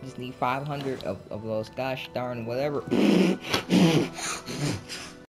just need 500 of those gosh darn whatever.